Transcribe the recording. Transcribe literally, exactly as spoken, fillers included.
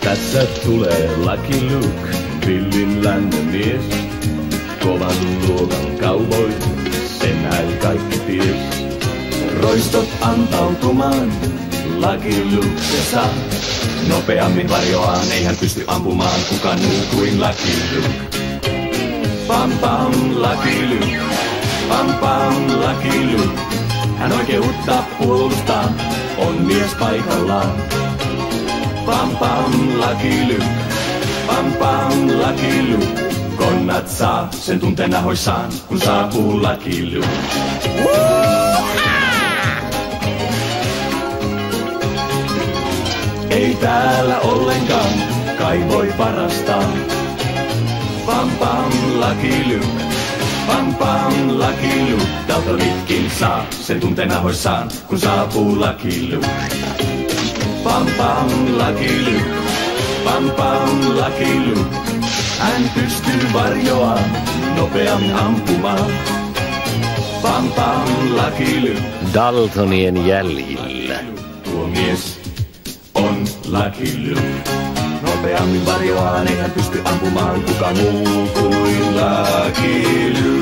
Tässä tulee Lucky Luke, villin lännen mies. Kovan luokan cowboy, sen hän kaikki ties. Roistot antautumaan, Lucky Luke se saa. Nopeammin varjoaan, ei hän pysty ampumaan kukaan muu kuin Lucky Luke. Pam pam, Lucky Luke, pam pam, Lucky Luke. Hän oikeuttaa puolustaa, on mies paikallaan. Pam pam, Lucky Luke, pam pam, Lucky Luke. Konnat saa sen tunteen nahoissaan, kun saapuu Lucky Luke. Ei täällä ollenkaan kai voi parastaa. Pam pam, Lucky Luke, pam pam, Lucky Luke. Daltonitkin saa sen tunteen nahoissaan, kun saapuu Lucky Luke. Pam pam, Lucky Luke, pam pam, Lucky Luke. Hän pystyy varjoaan, nopeammin ampumaan. Pam pam, Lucky Luke. Daltonien jäljillä. Tuo mies on Lucky Luke. Nopeammin varjoaan, ei hän pysty ampumaan kukaan muu kuin Lucky Luke.